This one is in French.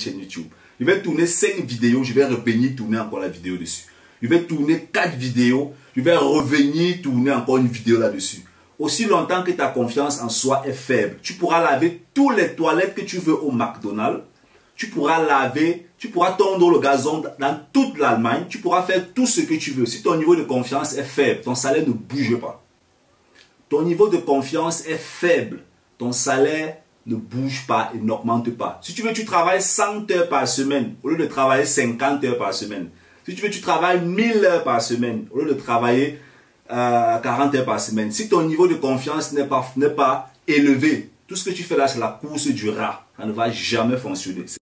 chaîne YouTube. Je vais tourner 5 vidéos, je vais revenir tourner encore la vidéo dessus. Je vais tourner 4 vidéos, je vais revenir tourner encore une vidéo là-dessus. Aussi longtemps que ta confiance en soi est faible, tu pourras laver toutes les toilettes que tu veux au McDonald's. Tu pourras laver, tu pourras tondre le gazon dans toute l'Allemagne. Tu pourras faire tout ce que tu veux. Si ton niveau de confiance est faible, ton salaire ne bouge pas. Ton niveau de confiance est faible. Ton salaire ne bouge pas et n'augmente pas. Si tu veux, tu travailles 100 heures par semaine au lieu de travailler 50 heures par semaine. Si tu veux, tu travailles 1000 heures par semaine au lieu de travailler 40 heures par semaine. Si ton niveau de confiance n'est pas élevé, tout ce que tu fais là, c'est la course du rat. Ça ne va jamais fonctionner.